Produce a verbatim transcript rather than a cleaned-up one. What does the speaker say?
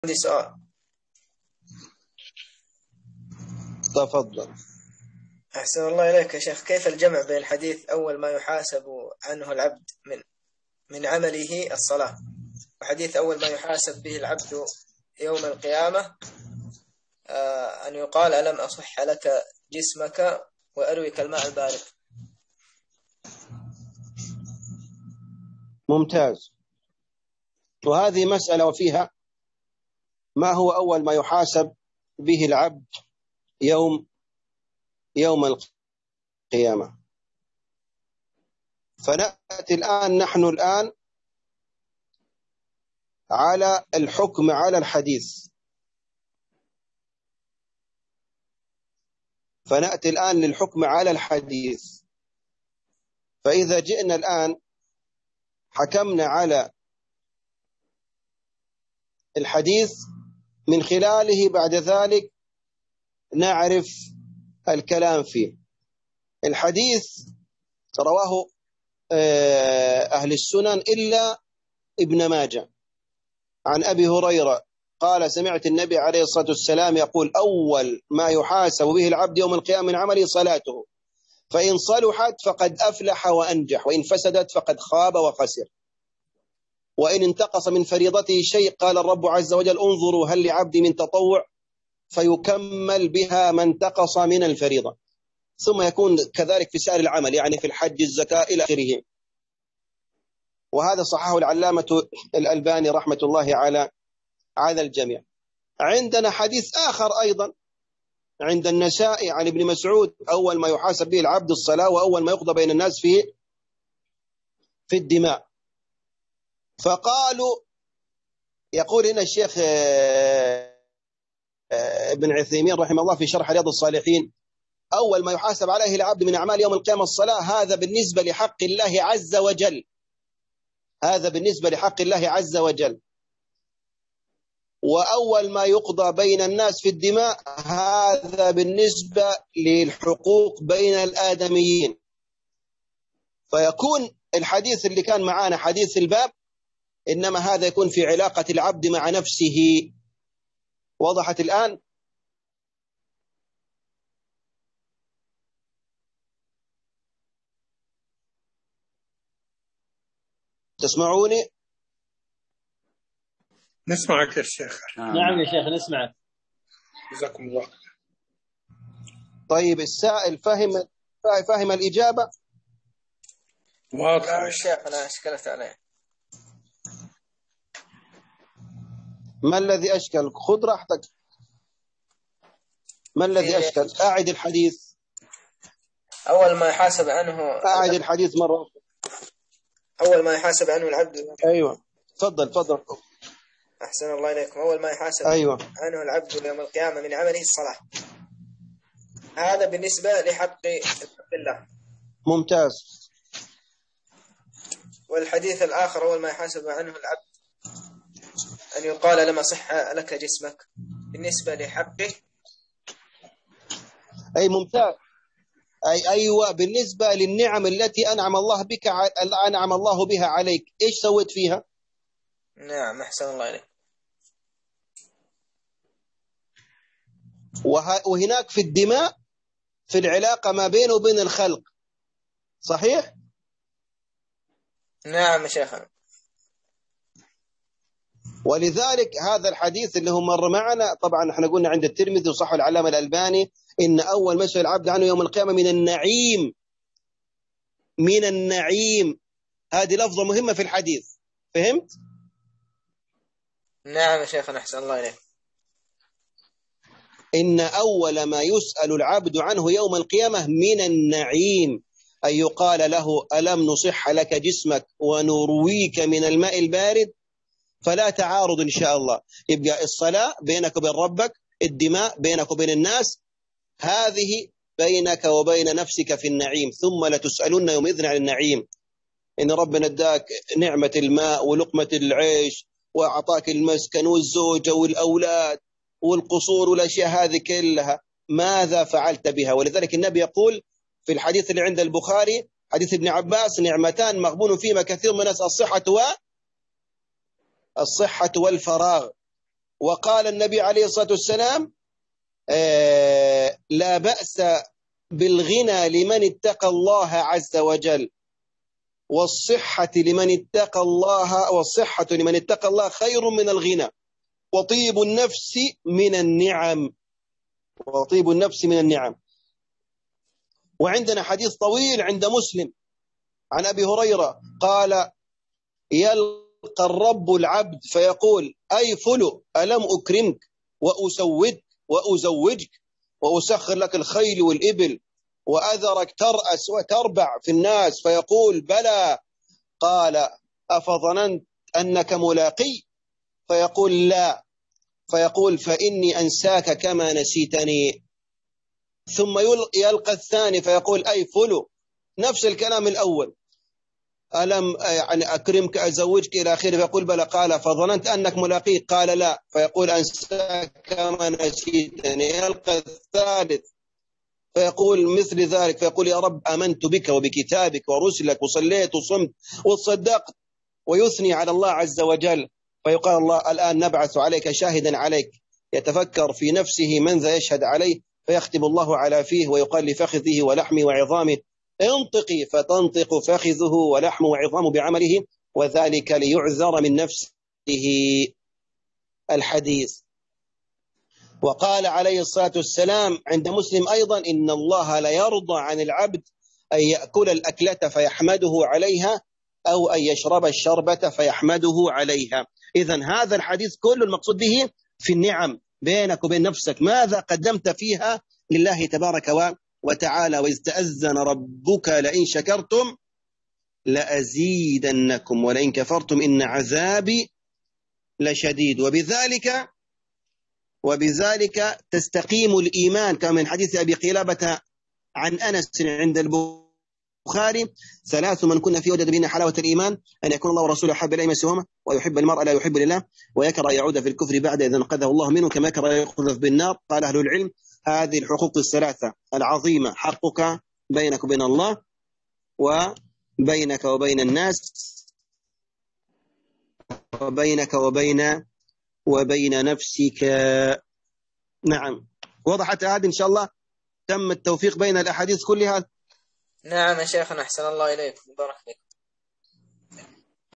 عندي سؤال. تفضل. أحسن الله إليك يا شيخ، كيف الجمع بين حديث أول ما يحاسب عنه العبد من من عمله الصلاة، وحديث أول ما يحاسب به العبد يوم القيامة آه أن يقال ألم أصح لك جسمك وأرويك الماء البارد؟ ممتاز. وهذه مسألة وفيها ما هو أول ما يحاسب به العبد يوم يوم القيامة. فنأتي الآن نحن الآن على الحكم على الحديث فنأتي الآن للحكم على الحديث فإذا جئنا الآن حكمنا على الحديث من خلاله بعد ذلك نعرف الكلام فيه. الحديث رواه أهل السنن إلا ابن ماجه عن أبي هريرة قال سمعت النبي عليه الصلاة والسلام يقول أول ما يحاسب به العبد يوم القيامة من عمله صلاته، فإن صلحت فقد أفلح وأنجح، وإن فسدت فقد خاب وخسر، وإن انتقص من فريضته شيء قال الرب عز وجل انظروا هل لعبدي من تطوع فيكمل بها ما انتقص من الفريضة، ثم يكون كذلك في سائر العمل، يعني في الحج الزكاة إلى آخره. وهذا صححه العلامة الألباني رحمة الله على على الجميع. عندنا حديث آخر أيضا عند النسائي عن ابن مسعود أول ما يحاسب به العبد الصلاة، وأول ما يقضى بين الناس في في الدماء. فقالوا يقول هنا الشيخ ابن عثيمين رحمه الله في شرح رياض الصالحين أول ما يحاسب عليه العبد من أعمال يوم القيامة الصلاة، هذا بالنسبة لحق الله عز وجل هذا بالنسبة لحق الله عز وجل وأول ما يقضى بين الناس في الدماء هذا بالنسبة للحقوق بين الآدميين. فيكون الحديث اللي كان معانا حديث الباب إنما هذا يكون في علاقة العبد مع نفسه. وضحت الآن؟ تسمعوني؟ نسمعك يا شيخ. نعم يا شيخ نسمعك. جزاكم الله. طيب السائل فهم فهم الإجابة؟ واضح يا شيخ أنا أشكلت عليه. ما الذي أشكل؟ خذ راحتك. ما الذي أشكل؟ أعد الحديث. أول ما يحاسب عنه أعد الحديث مرة. أول ما يحاسب عنه العبد. أيوة تفضل تفضل. أحسن الله إليكم. أول ما يحاسب أيوة. عنه العبد يوم القيامة من عمله الصلاة، هذا بالنسبة لحق الله. ممتاز. والحديث الآخر أول ما يحاسب عنه العبد أن يقال لما صح لك جسمك بالنسبة لحقه. أي ممتاز. أي أيوة بالنسبة للنعم التي أنعم الله بك أنعم الله بها عليك، إيش سويت فيها؟ نعم أحسن الله إليك. وه... وهناك في الدماء في العلاقة ما بينه وبين الخلق، صحيح؟ نعم شيخنا. ولذلك هذا الحديث اللي هو مر معنا، طبعا احنا قلنا عند الترمذي وصححه العلامة الألباني إن أول ما يسأل العبد عنه يوم القيامة من النعيم من النعيم هذه لفظة مهمة في الحديث. فهمت؟ نعم شيخنا أحسن الله إليك. إن أول ما يسأل العبد عنه يوم القيامة من النعيم، أن يقال له ألم نصح لك جسمك ونرويك من الماء البارد. فلا تعارض إن شاء الله. يبقى الصلاة بينك وبين ربك، الدماء بينك وبين الناس، هذه بينك وبين نفسك في النعيم، ثم لتسألن يومئذ عن النعيم. إن ربنا اداك نعمة الماء ولقمة العيش وأعطاك المسكن والزوجة والأولاد والقصور والأشياء هذه كلها، ماذا فعلت بها؟ ولذلك النبي يقول في الحديث اللي عند البخاري حديث ابن عباس نعمتان مغبون فيما كثير من الناس الصحة و الصحة والفراغ. وقال النبي عليه الصلاة والسلام آه لا بأس بالغنى لمن اتقى الله عز وجل، والصحة لمن اتقى الله والصحة لمن اتقى الله خير من الغنى، وطيب النفس من النعم وطيب النفس من النعم. وعندنا حديث طويل عند مسلم عن أبي هريرة قال يلقى الرب العبد فيقول أي فلو ألم أكرمك وأسودك وأزوجك وأسخر لك الخيل والإبل وأذرك ترأس وتربع في الناس، فيقول بلى. قال أفظننت أنك ملاقي؟ فيقول لا. فيقول فإني أنساك كما نسيتني. ثم يلقى الثاني فيقول أي فلو، نفس الكلام الأول، ألم يعني أكرمك أزوجك إلى آخره، فيقول بلى. قال فظننت أنك ملاقي؟ قال لا. فيقول أنساك كما نسيتني. يلقى الثالث فيقول مثل ذلك، فيقول يا رب آمنت بك وبكتابك ورسلك وصليت وصمت وصدقت، ويثني على الله عز وجل. فيقال الله الآن نبعث عليك شاهدا عليك. يتفكر في نفسه من ذا يشهد عليه، فيختم الله على فيه ويقال لفخذه ولحمه وعظامه انطقي، فتنطق فخذه ولحمه وعظامه بعمله، وذلك ليعذر من نفسه. الحديث. وقال عليه الصلاة والسلام عند مسلم أيضا إن الله لا يرضى عن العبد أن يأكل الأكلة فيحمده عليها أو أن يشرب الشربة فيحمده عليها. إذن هذا الحديث كل المقصود به في النعم بينك وبين نفسك، ماذا قدمت فيها لله تبارك وتعالى. وإذ تأذن ربك لئن شكرتم لأزيدنكم ولئن كفرتم إن عذابي لشديد. وبذلك وبذلك تستقيم الإيمان، كما من حديث أبي قلابة عن أنس عند البخاري ثلاث من كنا فيه وجد بهن حلاوة الإيمان: أن يكون الله ورسوله أحب إليه ما سواهما، ويحب المرء لا يحب لله، ويكره أن يعود في الكفر بعد إذا انقذه الله منه، كما يكره أن يقذف بالنار. قال أهل العلم هذه الحقوق الثلاثة العظيمة حقك بينك وبين الله، وبينك وبين الناس، وبينك وبين وبين نفسك. نعم، وضحت هذه إن شاء الله؟ تم التوفيق بين الأحاديث كلها. نعم يا شيخنا، أحسن الله إليك، بارك فيك.